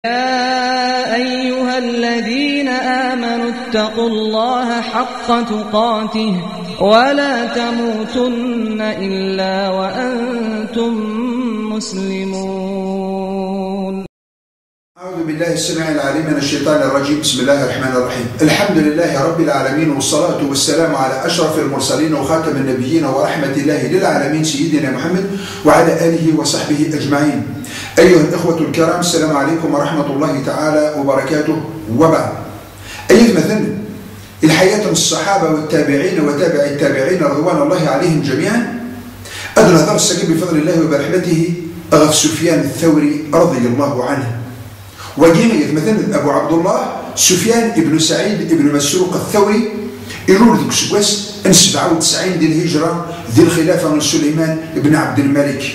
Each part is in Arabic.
يا أيها الذين آمنوا اتقوا الله حق تقاته ولا تموتن إلا وأنتم مسلمون. أعوذ بالله السميع العليم من الشيطان الرجيم. بسم الله الرحمن الرحيم. الحمد لله رب العالمين، والصلاة والسلام على أشرف المرسلين وخاتم النبيين ورحمة الله للعالمين سيدنا محمد وعلى آله وصحبه أجمعين. أيها الإخوة الكرام، السلام عليكم ورحمة الله تعالى وبركاته. وبعد، أيها مثلا الحياة الصحابة والتابعين وتابع التابعين رضوان الله عليهم جميعا أدنى هذا السكين بفضل الله وبرحمته أغف سفيان الثوري رضي الله عنه. وجينا مثلا أبو عبد الله سفيان ابن سعيد ابن مسروق الثوري يقول ذيك سكواس أن 97 ديال الهجرة ذي الخلافة من سليمان ابن عبد الملك.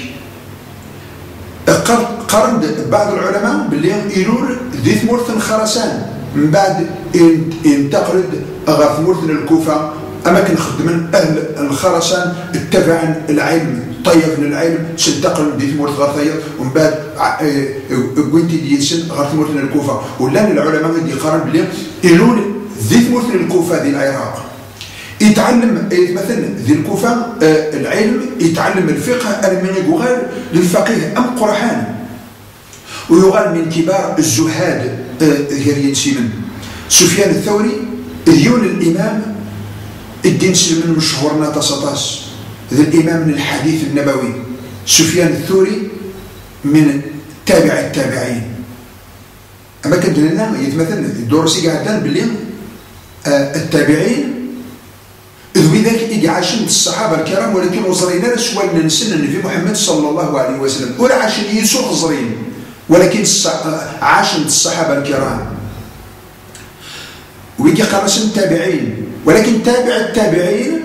قرن بعض العلماء باللي يقول ذي ثمورث خرسان من بعد ينتقل غير ثمورث الكوفة أماكن خدمن أهل الخرسان اتبعا العلم طيب من العلم تنتقل ذي ثمورث غير ومن بعد قلت ديسن غير ثمورث الكوفة. ولان العلماء اللي قرن باللي يقول ذي ثمورث الكوفة ذي العراق يتعلم مثلا ذي الكوفة العلم، يتعلم الفقه من يقال للفقيه أم قرحان، ويقال من كبار الزهاد هيرين سيمن. سفيان الثوري ديون الإمام الدين سلمن مشهورنا تصطاس ذي الإمام من الحديث النبوي. سفيان الثوري من تابع التابعين. أما كنت لنا مثلا الدورسي قاعدان باللي التابعين ذلك عاشن الصحابة الكرام، ولكن وصلنا لسؤال ننسن النبي محمد صلى الله عليه وسلم ولا عاشن يسوع صغيرين، ولكن عاشن الصحابة الكرام ويجي قرصن التابعين، ولكن تابع التابعين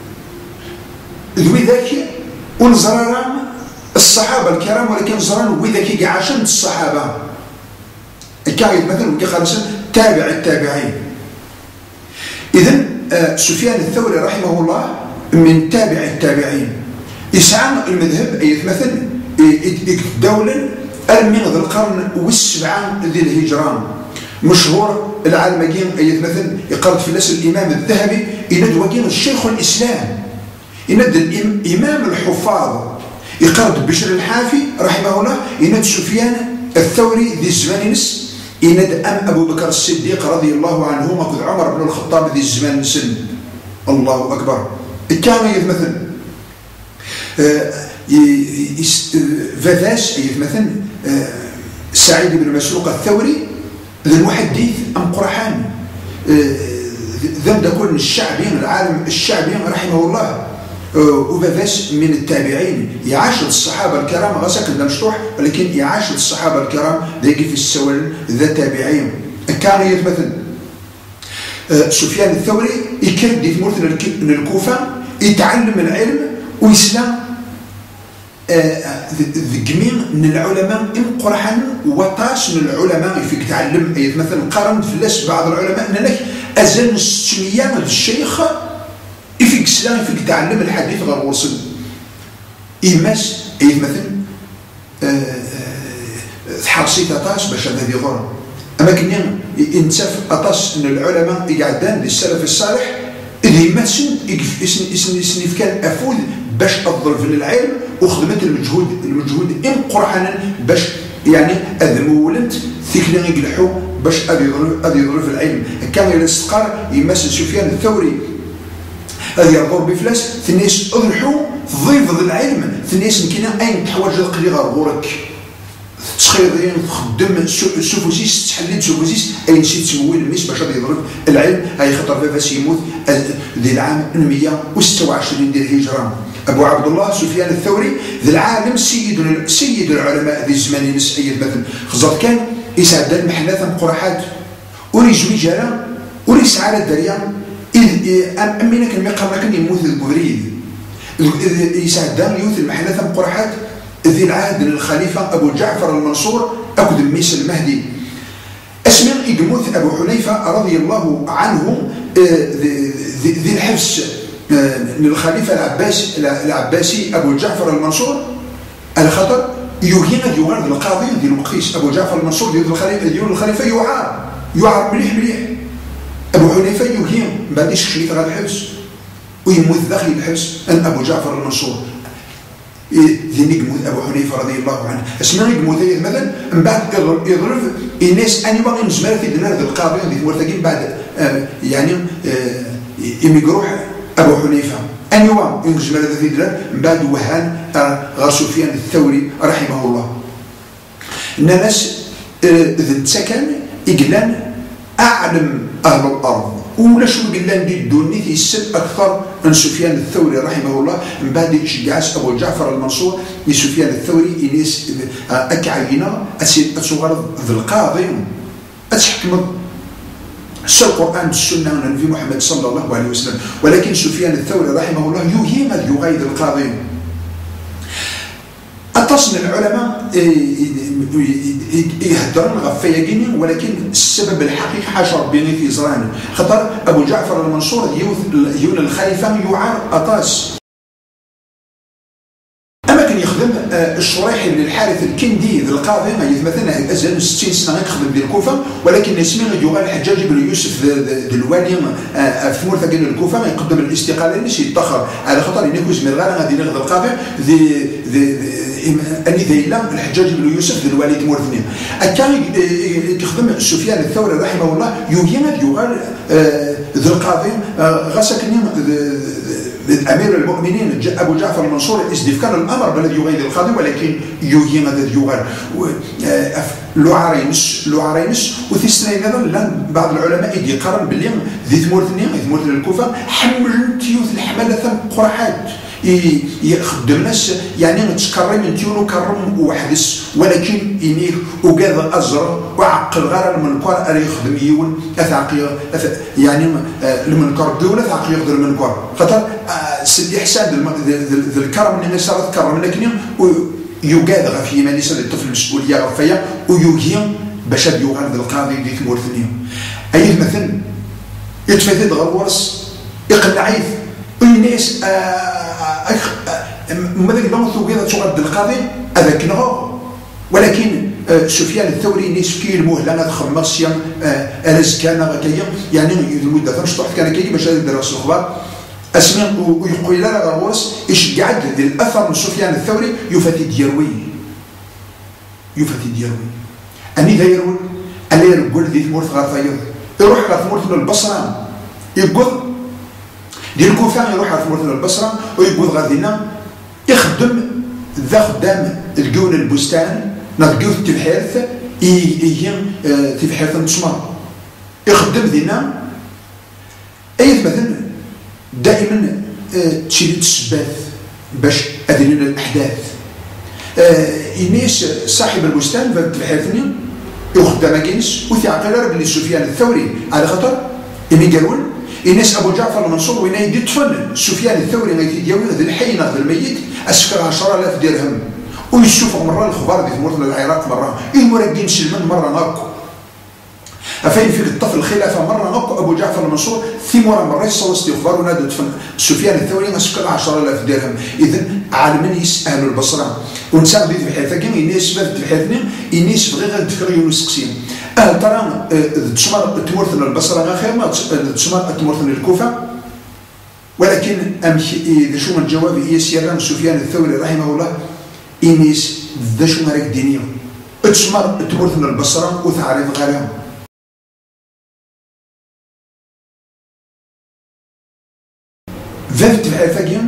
ذاك ونزرنا الصحابة الكرام، ولكن زرنا وذاك عاشن الصحابة كاين مثلا ويجي قرصن تابع التابعين. إذن سفيان الثوري رحمه الله من تابع التابعين. يسعى المذهب أي مثلا دولا من ذي القرن والسبعة ذي الهجران مشهور العالمين أي مثلا يقرد في الناس الإمام الذهبي يند وقيم الشيخ الإسلام، يند الإمام الحفاظ يقرد بشر الحافي رحمه الله، يند سفيان الثوري ذي الزمان نس، يند أبو بكر الصديق رضي الله عنهما قد عمر بن الخطاب ذي الزمان سن. الله أكبر. كان مثلا فذاس مثلا سعيد بن مسروق الثوري ذا المحدث أم قرحان ذا كل الشعبي العالم الشعبي رحمه الله، وفذاس من التابعين يعاشر الصحابة الكرام غسك المشطوح، ولكن يعاشر الصحابة الكرام ذاك في السوال ذا تابعين. كان مثلا سفيان الثوري يكرد يثمرت للكوفة يتعلم العلم ويسلم ذكمين من العلماء إن قرحان وطاش من العلماء فيك تعلم أي مثلا قارن فلاس بعض العلماء أنك أزل 600 الشيخ يفيك سلام يفيك تعلم الحديث غير وصل إيماس أي مثلا حرصيت أطاس باش هذا ذي غرم. أما كنين ينتف أطاس من العلماء يقعدان للسلف الصالح إذا يمثل يسنف كان أفوذ باش أضرب في العلم وخدمت المجهود إن قرحانا باش يعني أذمولنت ثكلين يقلحوا باش أذي يضرب في العلم. كان الاستقار يمثل سفيان الثوري هذه يضرب بفلاس ثنيس أضرحوا ضيف العلم ثنيس مكينا أين تحواج القلي غير غورك تخيضين تخدم سوفوزيس تحليت سوفوزيس أي نسيت تمويل الميس باش غادي يضرب العلم. هاي خطر فاس يموت ذي العام 126 ديال الهجرة. أبو عبد الله سفيان الثوري ذي العالم سيد العلماء ذي الزمان نسأيد مثلا خزر كان يسعد المحنات قرحات وريجوي جالا وريسعى الدريا أمينا كان ميقرنا كان يموت القبريد يسعد يوث المحنات قرحات ذي العهد للخليفة أبو جعفر المنصور أكد ميس المهدي. اسمه إقموث أبو حنيفة رضي الله عنه ذي الحبس للخليفة العباسي أبو جعفر المنصور الخطر يوهي غادي يغرد القاضي ديال المقيس ابو جعفر المنصور ديال الخليفه يعار مليح ابو حنيفه يوهي من بعد يشريط غادي الحبس ويموت داخل الحبس ان ابو جعفر المنصور ذيني يموت ابو حنيفه رضي الله عنه اسمع يموت مثلا من بعد يضرب الناس اني باغي نزمر في ديال القاضي ديال مرتقين بعد يعني يميقروح ابو حنيفه انيوا ينجم هذا في ديال من بعد وهان غير سفيان الثوري رحمه الله الناس ذن سكن يقلان اعلم اهل الارض ولا شو قلان دي الدوني تيسب اكثر من سفيان الثوري رحمه الله من بعد يشجعس ابو جعفر المنصور لسفيان الثوري انيس اكعينا اتغرض ذي القاضي اتحكم القرآن السنة والنبي محمد صلى الله عليه وسلم ولكن سفيان الثوري رحمه الله يوهم يغيد القاضي أتصل العلماء يهدرون غفايا جيني ولكن السبب الحقيقي حاجة ربي في زران خطر أبو جعفر المنصور يون الخليفة يعار أطاس كان يخدم الشريحي بن الحارث الكندي ذي القاضي مثلا ازال 60 سنه يخدم ديال الكوفه ولكن اسمه يقال الحجاج بن يوسف ذي الوالي في مرتقى الكوفه يقدم الاستقاله ليش يتاخر على خاطر يكوز من غير غادي يغضب القاضي اني ذيلا الحجاج بن يوسف ذي الوالي تمورثني كان يخدم سفيان الثوري رحمه الله يقال ذي القاضي غسكني امير المؤمنين ابو جعفر المنصور استذكر الامر بالذي يغير القاضي ولكن يوهي هذا يغير لعرينس وفي السنه ايضا بعض العلماء يقارن باللي ذي ثمورثني الكوفه حمل تيوث الحمله قرحات يخدم ناس يعني تكرم من تيونو كرم وحدث ولكن ينير وقاذ ازر وعقل غير المنكر اللي يخدم يون اثاقي يعني المنكر دول اثاقي يقدر المنكر خاطر سيدي حسان ذا الكرم اللي صارت كرم لكن يقاذ في ماليس الطفل المسؤوليه غفيا ويوهي باش يغرد القاضي ديك مورثنيهم اي مثلا يتفادى غير ورس يقنع عيف الناس ماذا الموت وكذا تغرد القاضي هذاك نغو ولكن سفيان الثوري نسكي المهله خمس ايام رز كان غكيا يعني المده تنشطح كان كي باش يدرس الاخبار اسمع ويقول لا غورس يشجع الاثر من سفيان الثوري يفتي ديروي اني دايرون اللي يقول ذي ثمورث غرفايض يروح غرفمورث البصره يقول ديال الكوفه يروح غرفمورث البصره ويقول غادينا يخدم ذا خدام القون البستان نلقيو التبحيرث تبحيرث التسمر يخدم ذينا اي مثلا دائما تشيل السباث باش ادرين الاحداث إنيس صاحب البستان فالتبحيرثني يخدم كينس وثاقل بن سفيان الثوري على خطر إني قالون إنيس أبو جعفر المنصور وين يدي تفنن سفيان الثوري غيتي ديالو ذي الحي ناخذ الميت أسكر 10,000 درهم ويشوف مرة الخبار ديال مرة العراق مرة المراقين سلمان مرة ناكو أفين فيك الطفل الخلافة مرة ناكو أبو جعفر المنصور ثمورة مرة يصور استغفار ونادى تفن سفيان الثوري أسكر 10,000 درهم إذن عالمين يسألوا البصرة ونسال ديت بحيث كان يناس باب بحيثنا يناس بغي غير تفكر يونس قسيم ترى تسمر تمورثنا البصره غير خير ما تسمر تمورثنا الكوفه ولكن اذا شو من الجواب هي سيران سفيان الثوري رحمه الله يناس ذا شو مارك دينيه تسمر تمورثنا البصره وتعرف غيرهم ذات بحيث كان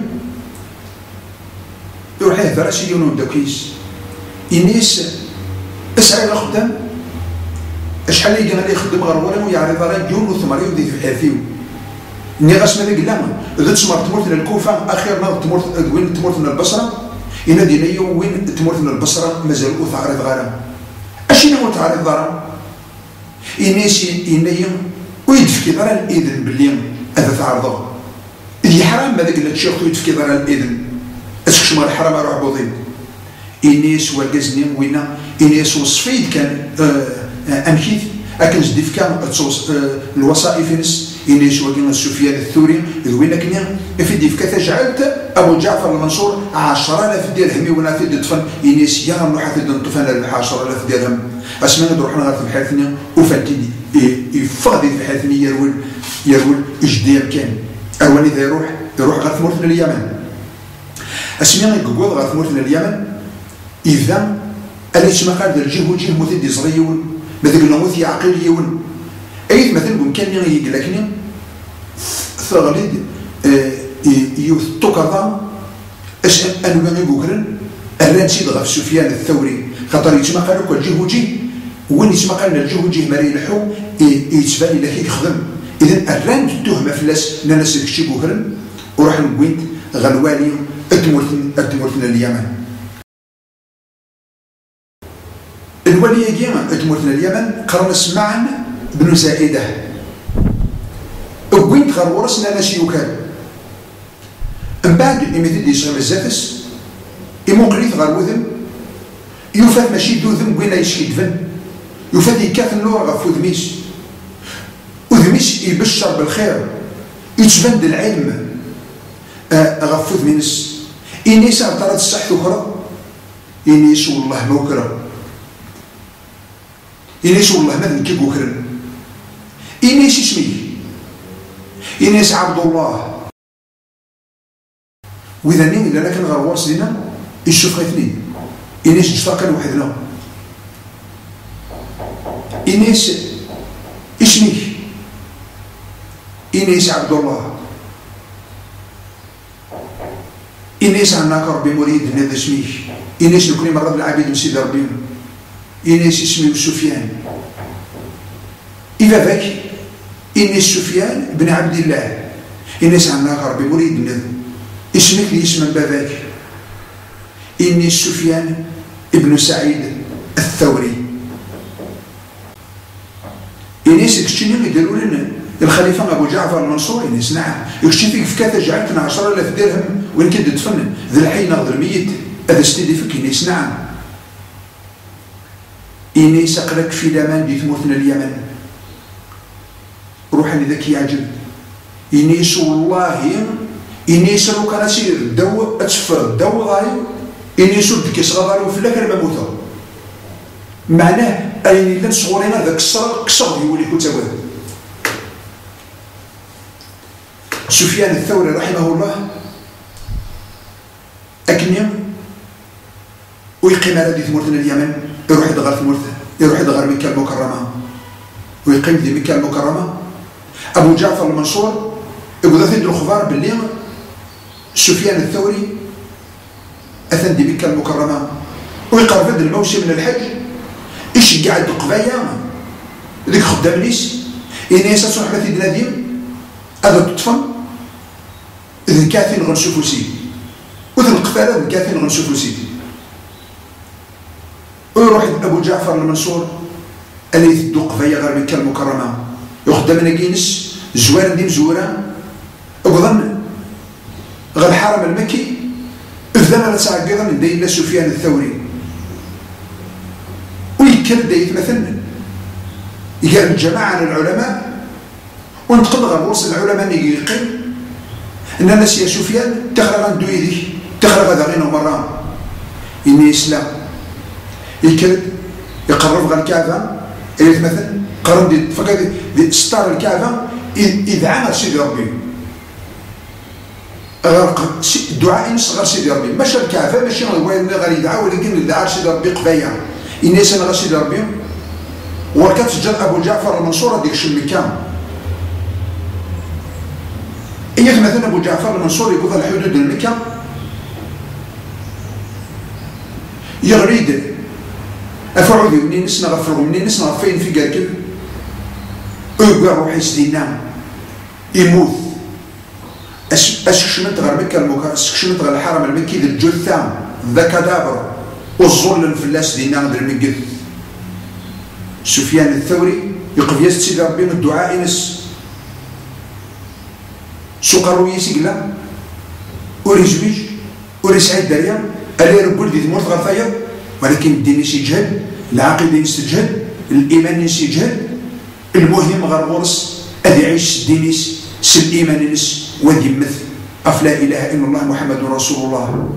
يروح يهدر شي يونو داكيس إنيس اسعى الخدام شحال اللي قال لي يخدم غير ولا يعرض راه يونو ثمر يودي في حافيو ني غاس ماذا قلنا اذا تسمر تمرت الكوفه اخيرا تمرت وين تمرت من البصره إنا دينيا وين تمرت من البصره مازال تعرض غير اشنو تعرض غير إنيس إنيا ويدفكي غير الاذن باللي هذا تعرضه اللي حرام ماذا قال لك شيخ يدفكي غير الاذن اسكش مال الحرام اروح بوضيب إنيس والجزني وينا إنيس والصفيد كان أمكيت أكن جديف كان الوصائف نس إنيس وكين سفيان الثوري وين كنا في ديف كتجعلت أبو جعفر المنصور 10,000 درهم ولا في دفن إنيس يا نروح في دفن 10,000 درهم أسمعنا نروح نغير في حياتنا وفاتني يفقد في حياتنا يرول إجدير كان أولي ذا يروح غير ثمورتنا اليمن أسمعنا يقول غير ثمورتنا اليمن إذا أليس ما قال الجه وجه مثل صغيون مثل نموذج عقليون أي مثلا ممكن يقلكني ثغليد يوثقظا اش أنا ما يقولن الران سيد غف سفيان الثوري خاطر يسمى قالوا كل جه وجه وين يسمى قالنا الجه وجه مريلحو يتبان لك يخدم إذا الران التهمة فلاس ناس يكشي بوكرن وراح نقول غنوالي أتمرتنا اليمن الولي يجينا أتمرتنا اليمن قرنس معا بن زائدة وين غير ورسنا ناس يوكال من بعد مثل يشغل الزافس يموقريت غير وذم يوفات ماشي دوذم وين يشكي دفن يوفات يكاثن له غف وذميش وذميش يبشر بالخير يتبند العلم غف وذمينس إنيس عطرات الصحة أخرى إنيس والله موكرة إنيس والله ما ذنكي بوكرن إنيس اسمي إنيس عبد الله وإذا نين إلا لكن غير ورس لنا يشوف اثنين إنيس اشتاقا وحدنا إنيس اسمي إنيس عبد الله إنيس عناك ربي مريد هذا اسمي إنيس نكوني مرة العبيد من سيد ربي إنيس اسمي سفيان إذا ذاك إنيس سفيان بن عبد الله إنيس عناك ربي مريد هذا اسمك لي اسم باباك إنيس سفيان ابن سعيد الثوري إنيس يكشتيني يديروا لنا الخليفة أبو جعفر المنصور إنيس نعم يكشتي في كاتا جعلتنا 10,000 درهم وين كنت تدفن ذا الحين ناخذ الميت هذا استدي فيك إنيس نعم إنيس أقرك في لامان دي ثمورتنا اليمن روح لذاك يعجب إنيس والله إنيس لو كان سير الدو أتفر الدو غايب إنيس ودك يصغر وفي الآخر بموته معناه أين كان صغورين هذا كسر يولي كنت أبدا سفيان الثوري رحمه الله أكنيم ويقيم على دي ثمورتنا اليمن يروح يدغر ثمورته يروح يدغر مكة المكرمة ويقيم دي مكة المكرمة أبو جعفر المنصور يقول ذا ثند الخبار باللي سفيان الثوري أثن دي مكة المكرمة ويقرب الموسم من الحج إيش قاعد قبايا ذيك خدام نيس إنيس تصلح مثل دناديم هذا تطفن إذن كاثين غنشوفو سيدي وذن القفالة إذن كاثين غنشوفو سيدي ويروح أبو جعفر المنصور اللي يثدو قفايا غير مكة المكرمة يخدم ناكينس زوار ديم زورا أقضن غير الحرم المكي إذن تعقضا من دين سفيان الثوري ويكر دايت مثلا يقال الجماعة العلماء ونتقل غير رؤوس العلماء يقين ان الناس يا سفيان تخرج عن دويدي تخرج هذا غير مرة إني إسلام يكرد يقرب غير الكعبة إليت مثلا قرن دي فقط دي ستار الكعبة إذا عمل سيدي ربي الدعاء ينص غير سيدي ربي ماشي الكعبة ماشي غير يدعى ولكن يدعى سيدي ربي قبايا الناس أنا غير سيدي ربي وكانت تسجل أبو جعفر المنصور ديك الشمكان إياك مثلا أبو جعفر المنصور يقول على حدود المكة يغريد أفعودي منين نسنا غفرغ منين نسنا غفين في قركب ويقول روحي سدينا يموت أسكشمت غير مكة المكة أسكشمت غير الحرم المكي ذي الجثام ذا كدابر والظل في الناس دينا غير المقل سفيان الثوري يقف يستسيد ربي من الدعاء نس سقروا يسيقلا وريزويج وريسعيد دريا ألي ربول دي ثمورت غرفايا ولكن الدين يسجهد العقيدة يسجهد الإيمان يسجهد المهم غير غرس أذي يعيش دينيس سل إيمان نس وذي مثل أفلا إله إلا الله محمد رسول الله.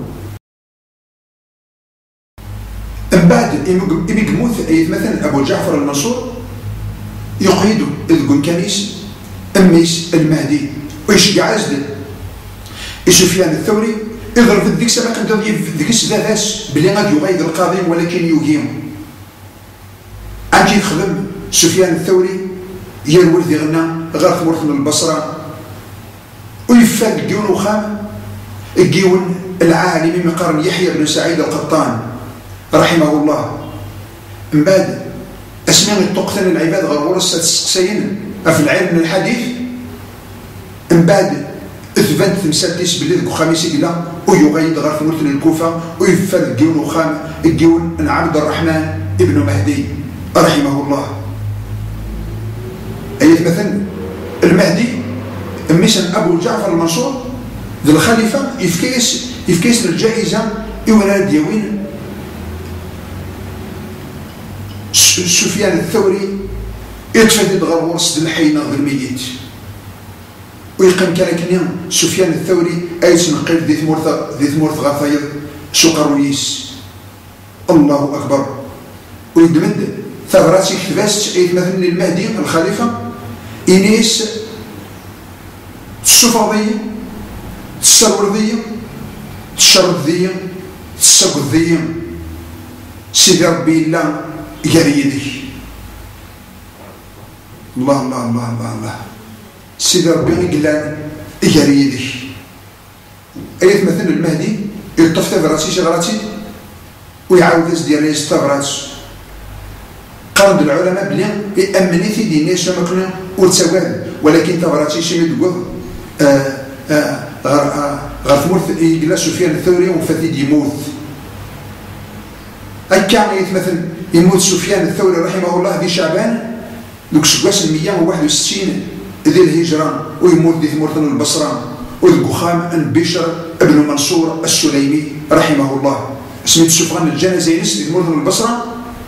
من بعد إميقموث أي مثلا أبو جعفر المنصور يقيد إذ كنيس أميس المهدي ويشجع عزل سفيان الثوري يضرب في الديك سما كنت ذيك السداس بلي غادي يغيد القاضي ولكن يوهيم عاد يخدم سفيان الثوري هي الولد غنى غير ثمرت من البصره ويفاد الديون وخام الديون العالم من قرن يحيى بن سعيد القطان رحمه الله. من بعد اسماء التقتل العباد غير ورثة السقسين في العلم من الحديث. من بعد اثبت مسدس باللي ذكو خميسي كلا ويغيد غير ثمرت الكوفه ويفاد الديون وخام الديون عبد الرحمن ابن مهدي رحمه الله. أي مثلا المهدي مثلا أبو جعفر المنصور ذو الخليفة يفكيس الجائزة إولاد ديوين سفيان الثوري يتفدد غير ورصد الحينة ذو الميت ويقن كان سفيان الثوري أيس نقل ذي ثمورث غفايض سقرويس الله أكبر ويدمد ثغرات يكتباس أي مثلا المهدي الخليفة إنيس الصفاضية السروردية الشردية السقذية سيدي ربي الله يريدي الله الله الله الله الله سيدي ربي قلان يريدي أي مثلا المهدي يلطف ثغراتي شغراتي ويعاود ديال لي ثغرات قرن العلماء بلي يأمنيتي ديني شمكنا وتسواد ولكن تبراتي شي يدقض غير ثمورث يقلا سفيان الثوري وفاتي يموت هكا مثلا يموت سفيان الثوري رحمه الله في شعبان دوك سكواس 161 ذي الهجرة ويموت دي ثمورث البصرة والقخام بشر ابن منصور السليمي رحمه الله سميت سفغان الجنازينس دي ثمورث البصرة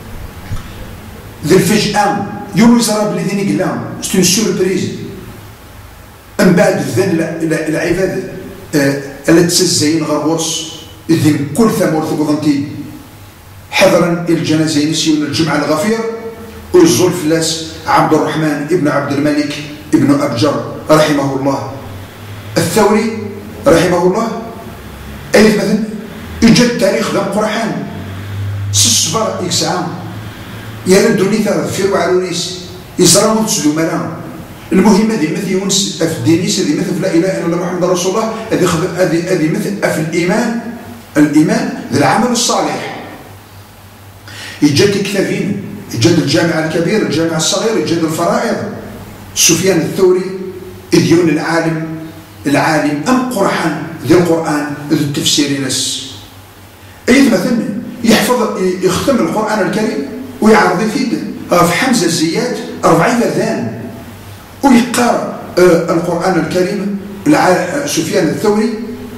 ذي الفجأة يوم يزرى بلي ديني قلام ستون سوربريز. من بعد ذن العباد التي تسزين غرورس ذن كل ثمور ثقوضنتي حضرا الجنازين يسيون الجمعة الغفير ويزول فلاس عبد الرحمن ابن عبد الملك ابن أبجر رحمه الله الثوري رحمه الله. أي مثلا يجد تاريخ ذا قرحان سصبر إكسام يردوني ثلاث فيرو علونيس يزرعون تسدو ملام. المهم هذه مثل يونس في الدينيس هذه مثل لا إله إلا الله محمد رسول الله هذه مثل في الإيمان ذي العمل الصالح. يجد كتابين يجد الجامع الكبير الجامع الصغير يجد الفرائض. سفيان الثوري إذ يون العالم أم قرحان ذي القرآن ذي التفسير نس. أي مثلا يختم القرآن الكريم ويعرض فيه في حمزة الزيات 40 أذان ويقرأ القرآن الكريم. سفيان الثوري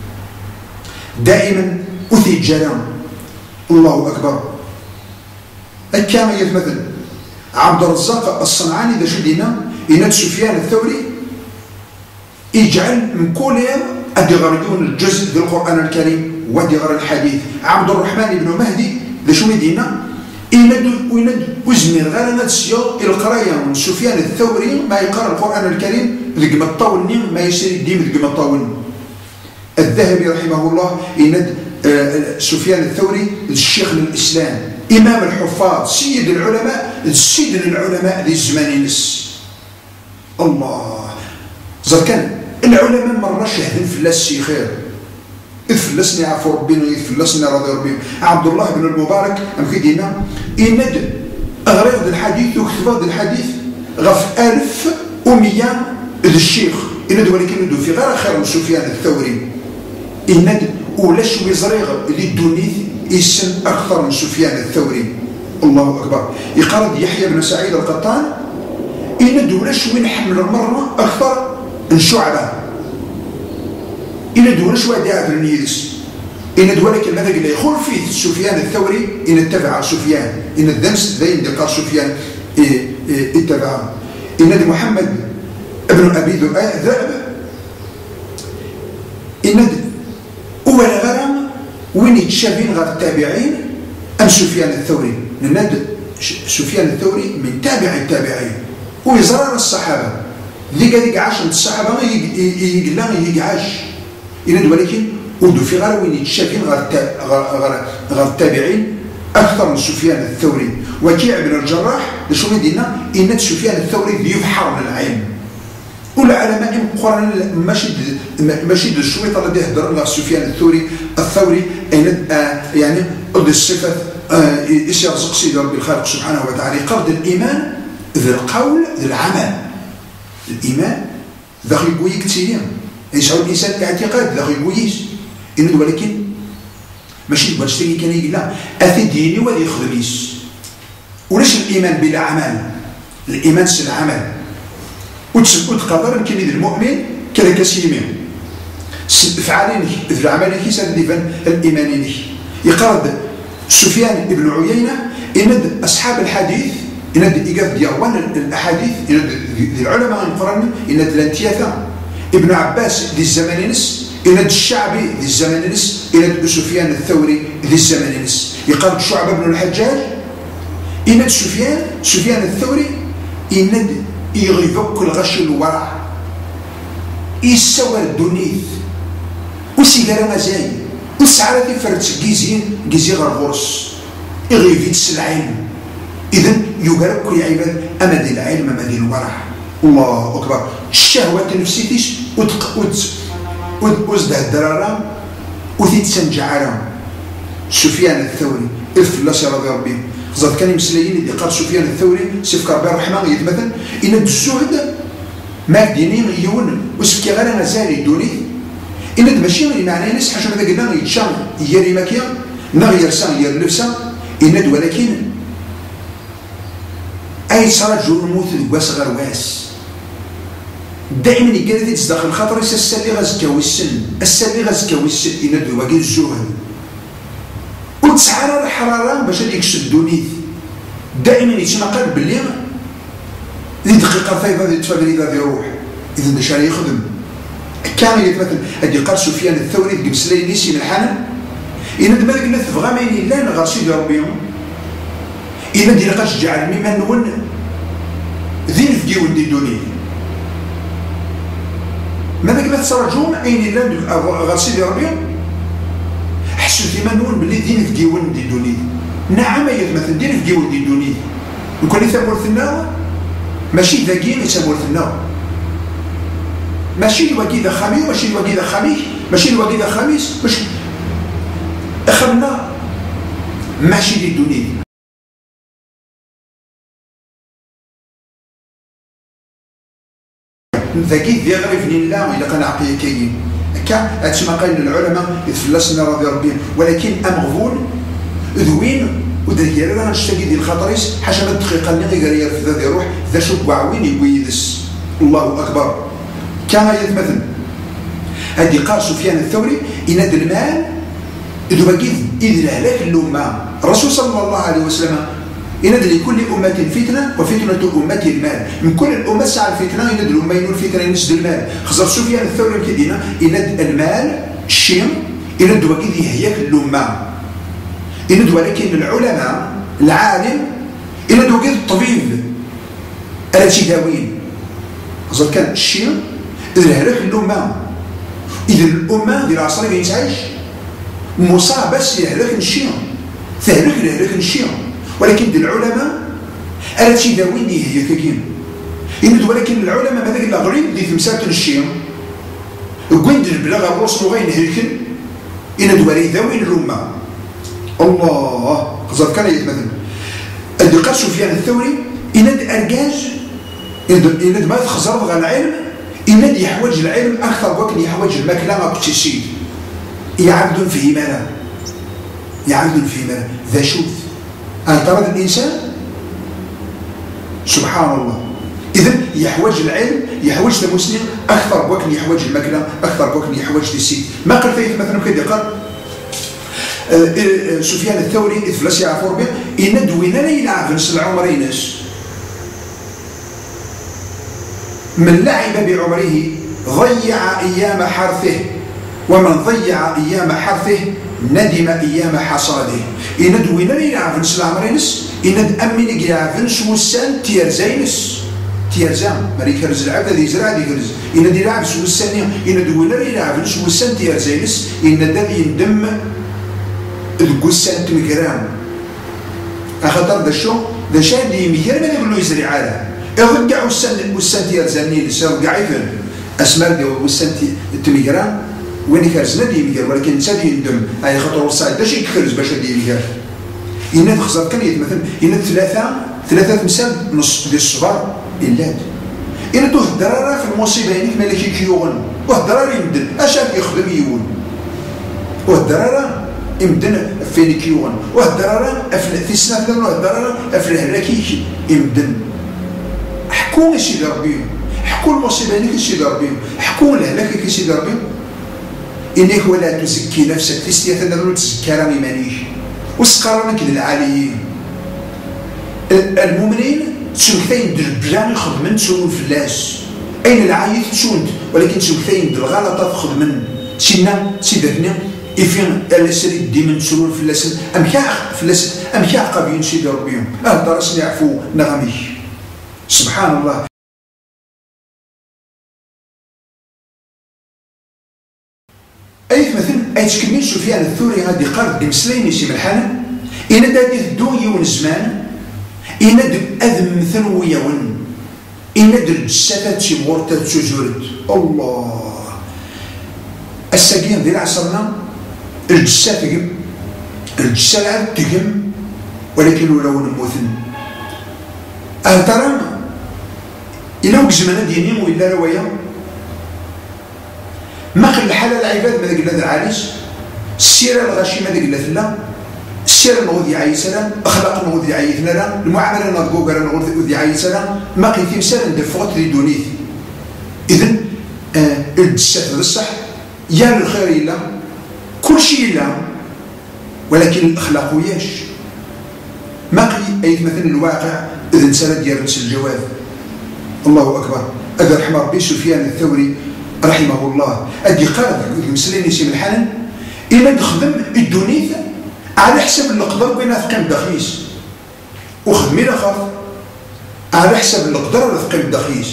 دائما أثي الجلام الله أكبر. كان يتمثل عبد الرزاق الصنعاني ذا شدينا إن سفيان الثوري يجعل من كل يوم أدغريون الجزء ذي القرآن الكريم ودغر الحديث. عبد الرحمن بن مهدي ذا شو مدينة ويند وزمير غير نتسيو القرايه من سفيان الثوري ما يقرا القران الكريم ذق مطاوني ما يسير ديم ذق مطاوني. الذهبي رحمه الله يند سفيان الثوري الشيخ الاسلام امام الحفاظ سيد العلماء ذي الزمان نس الله زركان العلماء مره شاهدين في اللاس خير إذ فلسني عفو ربنا إذ فلسني رضي ربنا. عبد الله بن المبارك أم كيدينا إند أغريض الحديث وكتباد الحديث غف 1100 إذ الشيخ إند ولكن ندو في غير خير من سفيان الثوري إند ولاش ويزريغ اللي الدنيث يسن أكثر من سفيان الثوري الله أكبر. يقرض يحيى بن سعيد القطان إند ولاش وين حمل المرة أكثر من شعبة إن دون شوية داعي النيرس إن دولك الماذا قال يخول فيه سفيان الثوري إن اتبع سفيان إن الدمس ذين دقار سفيان اتبع. إن محمد ابن أبي ذئب إند أول غرام وين يتشابين غير التابعين أم سفيان الثوري، لأن سفيان الثوري من تابع التابعين ويزرار الصحابة ذيك عاش من الصحابة يقعاش إند، ولكن ودو في غير وين يتشابين غير التابعين أكثر من سفيان الثوري. وكيع بن الجراح لشو مدينا إن سفيان الثوري يبحر من العلم والعلماء القرآن ماشي د الشويط الذي يهدر على سفيان الثوري يعني ضد الصفة يرزق سيدي ربي الخالق سبحانه وتعالى. قرض الإيمان ذي القول ذي العمل، الإيمان ذا يقوي كثير يسعى الإنسان اعتقاد ذا يقويش إن، ولكن ماشي تبغى تشتري كان يقول لا أثي ديني وذي يخدميش. ولاش الإيمان بلا عمل؟ الإيمان سل عمل وتقدر يمكن المؤمن كذا كسيمين فعلينك في العمل كيس الإيمانيني. يقرض سفيان بن عيينة إند أصحاب الحديث إند إيقاف ديوان الأحاديث إند العلماء القرآن إند الانتياثة ابن عباس ذي الزمانينس إند الشعبي ذي الزمانينس إند سفيان الثوري ذي الزمانينس. يقرض شعبة بن الحجاج إند سفيان الثوري إند يغيبك الغش الورع يسوى الدنيث وسيجارة مزاي وسعرتي فرد جيزي غير غرس يغيبيت العلم. إذن يبارك كل عباد أمد العلم أمد الورع. الله أكبر. الشهوة نفسيتيش وزده الدرارة وتتسنجع على سفيان الثوري الفلاس رضي ربي زاد كان يمسليين اللي قال سفيان الثوري سيفكر به الرحمن مثلا إن الزهد ما دينين يون وسفكي غير مازال يدوني إن ماشي معناه ناس حاجة ماذا قلنا يتشان يري مكيا نغير سان ير نفسه إن ولكن أي صار جور موت الواس غير واس دائما يقال تصدق الخاطر السالي غازكاوي السن السالي غازكاوي السن إن واقي الزهد وتسعر الحرارة باش يكشف الدونيث دائما يتنقل باللي ذي دقيقة فايضة ذي تفادري ذي روح إذا داش عليه يخدم. كان مثلا هادي قال سفيان الثوري قبس لي نيسي من الحنان إن دما ذاك الناس تبغى ما يلان غير سيدي ربيهم إذا دي لقاش جعل مما نون ذي نفدي ولدي دوني ماذا كما تصرجون أين يلان غير سيدي ربيهم حسوا ديما نون باللي دين في ديوان دي دوني. نعم مثلا دين في ديوان دي دوني نكون ثمورثنا ماشي ذاكين ثمورثنا ماشي الوكي ذا خامي ماشي الوكي ذا خامي ماشي الوكي ذا خاميس ماشي اخرنا ماشي دي دوني. ذاكي ذي غريف لله إلا كان عقلي كاين كما قال العلماء يتفلسنا رضي ربي، ولكن أمغفول ذوين ودريا لا نشتكي ديال الخطريس حاشا ما الدقيقة اللي غير يرفد ذا يروح ذا شوك وعوين يقويدس. الله أكبر. كان مثلا هادي قال سفيان الثوري إن هذا المال إذا باقي إذ الهلاك الأمة الرسول صلى الله عليه وسلم إن لكل أمة فتنة وفتنة أمتي المال. من كل الأمة سعى الفتنة إن الأمة ينول الفتنة ينسد المال. خزر سفيان الثوري كدينا إن المال الشيم إن دواكي ذي هياك الأمة إن ولكن العلماء العالم إن دواكي الطبيب التي داوين خزر كان الشيم إذا الهلاك الأمة إذا الأمة ديال العصر اللي تعيش مصابة لهلاك الشيم تهلك لهلاك الشيم، ولكن العلماء التي داوين هي كاين إن ولكن العلماء هذاك الغريب دي تمسات الشيم وين البلاغه الرسل غين هلكن إن دوالي داوين الأمة. الله قصد كان مثلا اللي قال سفيان الثوري إن الأرجاج إن ما تخزر غير العلم إن يحوج العلم أكثر وقت يحوج الماكلة بتشيد يعبد فيه مالا يعبد فيه مالا ذا شوف أنطرد الإنسان سبحان الله. إذن يحوج العلم يحوج المسلم أكثر وقت يحوج الماكلة أكثر وقت يحوج السيد. ما قال فيه مثلا كده قال سفيان الثوري إفلاس يعفور به إن دوينا لا يلعب نسل عمرينس من لعب بعمره ضيع أيام حرثه، ومن ضيع أيام حرثه ندم أيام حصاده. إند وين يلعب نس العمرينس إند أمين يلعب نس وسان تيرزينس تيرزام مري كرز العبد هذه يزرع دي كرز إند يلعب نس وسان إند وين يلعب نس وسان تيرزينس إند يندم الجسان تمكرام أخطر ده شو ده شيء اللي يمكر ما يقولوا يزرع على يرجع وسان تيرزاني يرجع يفهم أسمر ده وسان تمكرام وين يكرز ندي يمكر ولكن سادي يندم أي خطر وصايد ده شيء يكرز باش ندي يمكر إن تخسر كان يتمثل إن ثلاثة مثال نص ديال الصبر إلا إن توه الدرارة في المصيبة هنيك مالك يكيوغن والدرارة يمدن أشاك يخدم يون والدرارة يمدن فين يكيوغن والدرارة في السنة ثلاثة والدرارة في الهلاكي يمدن حكون سيدي ربي حكون المصيبة هنيك سيدي ربي حكون الهلاكي سيدي ربي إنك ولا تزكي نفسك تستيث أن تزكى رامي مانيش وسقرانك للعاليين المؤمنين تسوكتين دربلان يخدمن تسون فلاس أين العايث تسوند ولكن تسوكتين الغلطة تخدمن سينا سيدنا إفين الأسري ديمن تسون فلاس أمكاع فلاس أمكاع قابين سيدي ربيهم درسني يعفو نغمي سبحان الله. أي مثلا أي تكمل سفيان الثوري غادي قرض مسليني سي بالحاله إن دادي الدو يون الزمان إن أذم ثنوية ون إن الجسات شي مورتا تسجرد الله الساقين ديال عصرنا الجسات تقم الجسات عاد تقم ولكن ولو نموثن ترى إلا وكزمنا ديني وإلا رواية ما خل الحالة العباد ما ذاك العريس السيرة الغشيمة ذاك لا السيرة نغوذي عيسى أخلاق نغوذي عيثنا لا المعاملة نغوذي نغوذي عيسى ما قيث مثال ندفقت لي دونيث إذن الجسات الصح يا الخير إلا كل شيء إلا ولكن الأخلاق وياش ما قي أي مثلا الواقع إذن سنة ديال نفس الجواب. الله أكبر. هذا رحمة ربي سفيان الثوري رحمه الله أدي قال المسلين يسيب الحنن إلا تخدم الدونيث على حسب القدر بين ثقيم دخيس وخدمي لخاف على حسب القدر ثقيم دخيس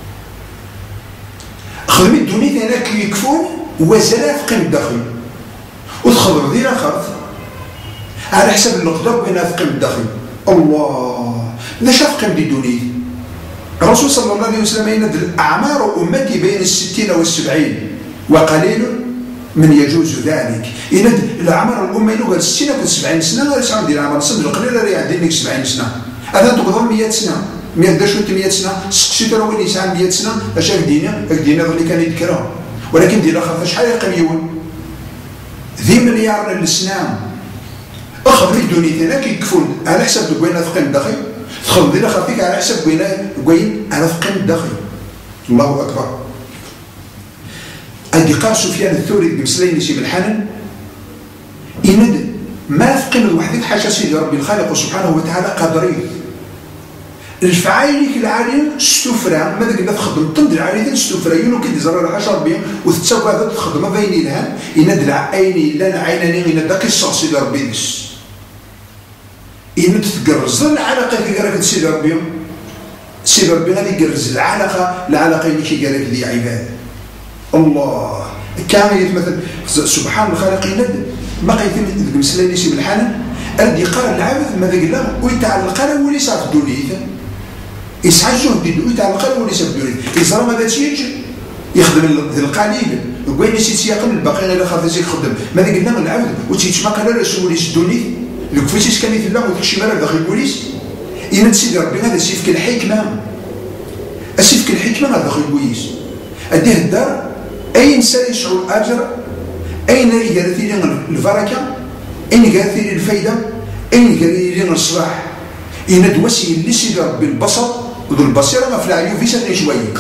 خدمي الدونيث هناك يكفون وزلا ثقيم دخيل وتخضر ذي لخاف على حسب القدر بين ثقيم دخيل. الله ذا شافقيم دي دونيث الرسول صلى الله عليه وسلم يند أعمار أمتي بين 60 و70 وقليل من يجوز ذلك. يند الأعمار الأمة ينقل 60 و70 سنة ولا شحال ديال الأعمار السن القليل اللي يعدي 70 سنة هذا تقدر 100 سنة 100 داشوت 100 سنة سقسيت راه وين يسعى 100 سنة اش دينا اللي كان يذكرها ولكن دينا خاف شحال يقيون ذي مليار السنام أخذ الدنيا هناك يكفون على حسب دوينا ثقيل داخل تخلط دينا خفيك على حسب وين على ثقيل داخل. الله أكبر. أدي قال سفيان الثوري بمسلين شي بالحنن إند ما ثقيل وحدك حاجة سيدي ربي الخالق سبحانه وتعالى قدري الفعايلك العالم استفرا ماذا قلنا تخدم طند العالم استفرا يونو كي زرار حشر بهم وتتسوى هذا تخدم بين لها إند العيني لنا عيناني إند داك الشخص سيدي ربي إن تتقرز العلاقة اللي قالك سيدي ربي سيدي ربي غادي يقرز العلاقة اللي كي قالك ذي عباد. الله كامل يتمثل سبحان الخالق يند ما قيت مسلاني سي بالحنن أدي قال العبد ماذا قال له ويتعلق له ولي صار في الدنيا يسعى الجهد ويتعلق له ولي صار في الدنيا يصرى ماذا تيجي يخدم ذي القليل وين نسيت سياقل الباقي غير خاطر يخدم ماذا قال له العبد وتيتشمق له ولي الدنيا لو كيفاش كان يتلا وتكشي مالا داخل البوليس إن سيدي ربي هذا سيفك الحكمة سيفك الحكمة هذا داخل البوليس أديه الدار أي إنسان يشعر الأجر أين يقال لي البركة أين قالت لي الفايدة أين قال لي الصلاح إن دوسي اللي سيدي ربي البصر وذو البصيرة ما في العيوب في سنة شوية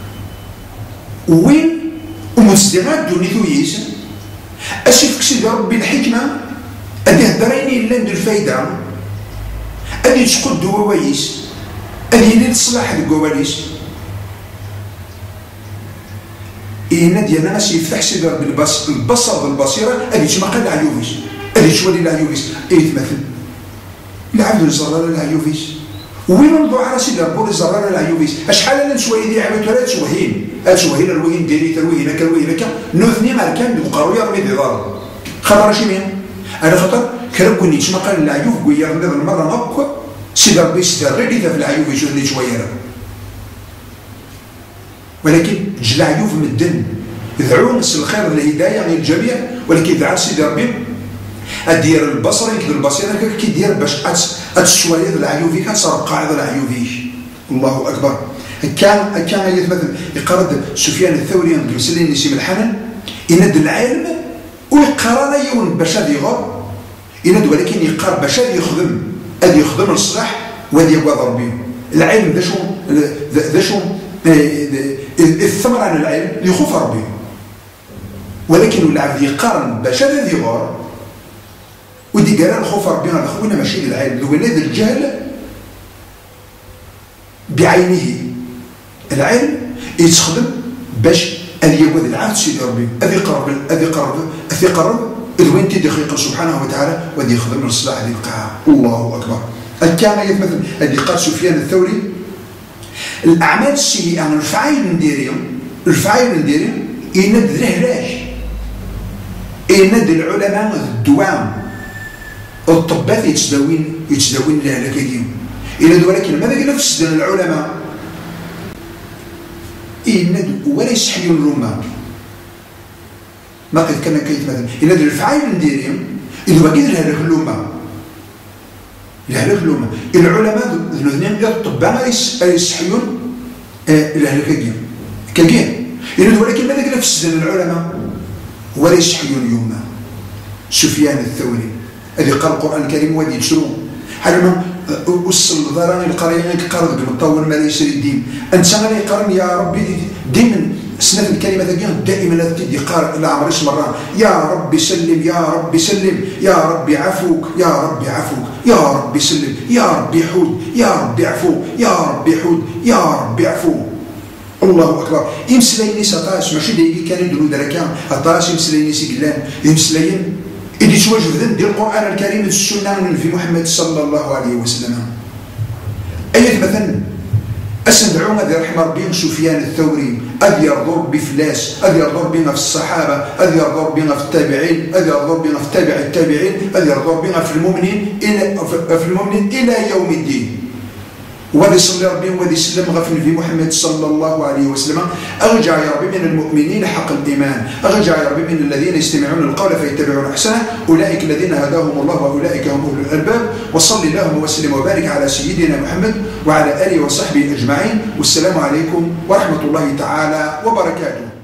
وين ومستغاد دوني ثويس أسيفك سيدي ربي الحكمة أدي هدريني إلا ندير الفايدة أدي تشقد دواويس أدي ندير الصلاح الكواليس إن ديالنا ماشي يفتح سيدي ربي البصر بالبصيرة هذه تما قال العيوفيش هذه تولي العيوفيش يتمثل العبد الزرار العيوفيش وين نوضوا على سيدي ربي الزرار العيوفيش اشحال انا نسوي دي عبد ولا تسوهين الوهين ديالي تروهين هكا الوهين هكا نوثني مع كان بقراو يا ربي دار خاطر شي مين على خاطر كركوني تما قال العيوف قويا نضرب المره هكا سيدي ربي سيدي غير في العيوفيش اللي شويه ولكن جل عيوف من الدن يدعون الخير والهدايه للجميع ولكن يدعى سيدي ربي ادير البصر يكذب البصيره كيدير باش الشويه العيوفي كتصير قاعده العيوفيش الله اكبر كان يتمثل يقرد سفيان الثوري المسلين نسيم الحنن يند العلم ويقرا يون باش يغر يند ولكن يقرا باش يخدم الصلاح وهذا يبغى ربي العلم ذا شو الثمر عن العلم يخوف ربي ولكن العبد يقارن باش هذا يغار ودي قال الخوف ربي هذا خونا ماشي العلم لو هذا الجهل بعينه العلم يتخدم باش أن يقود العبد سيدي ربي أذي يقرب الوين تيدي خلق سبحانه وتعالى وذي يخدم الصلاح هذه القاعة الله أكبر كان يتمثل الذي قال سفيان الثوري الأعمال السيئة يعني الفعايل نديرهم يند الهلاج يند العلماء الدوام الطبات يتداوين الهلاك ديالهم إلا ولكن ماذا قال في العلماء يند ولا يستحيون الأمة ما قد كان كيتمثل يند الفعايل نديرهم إذا بقيت الهلاك الأمة العلماء الاثنين الطباء يستحيون الهلاك كالجين ولكن ماذا قال في السجن العلماء ولا يستحيون اليوم سفيان الثوري الذي قال القرآن الكريم وادي يتشرون حالما وصل ضراني القرية كقرض مطول ما ليس للدين أنت غادي يقرن يا ربي دائما سنة الكلمة دائما لا تدي قارئ لا عمرش مرة يا ربي سلم يا ربي سلم يا ربي عفوك يا ربي عفوك يا ربي سلم يا ربي حود يا ربي عفوك يا ربي حود يا ربي عفوك الله أكبر يمسليني سطاش ماشي دايقي كان يدلو دركا الطاش يمسليني سيقلان يمسلين إذا تواجه ذن ديال القرآن الكريم السنة في محمد صلى الله عليه وسلم أية مثلا أسندعو هذا رحمة ربي سفيان الثوري أذ يرضر بفلاس أذ يرضر بنا في الصحابة أذ يرضر بنا في التابعين أذ يرضر بنا في تابع التابعين أذ يرضر بنا في المؤمنين إلى يوم الدين وهذا صلى ربي وهذا سلم غفل في محمد صلى الله عليه وسلم أرجع يا ربي من المؤمنين حق الإيمان أرجع يا ربي من الذين يستمعون القول فيتبعون أحسنه أولئك الذين هداهم الله وأولئك هم أولو الألباب وصل اللهم وسلم وبارك على سيدنا محمد وعلى آله وصحبه أجمعين والسلام عليكم ورحمة الله تعالى وبركاته.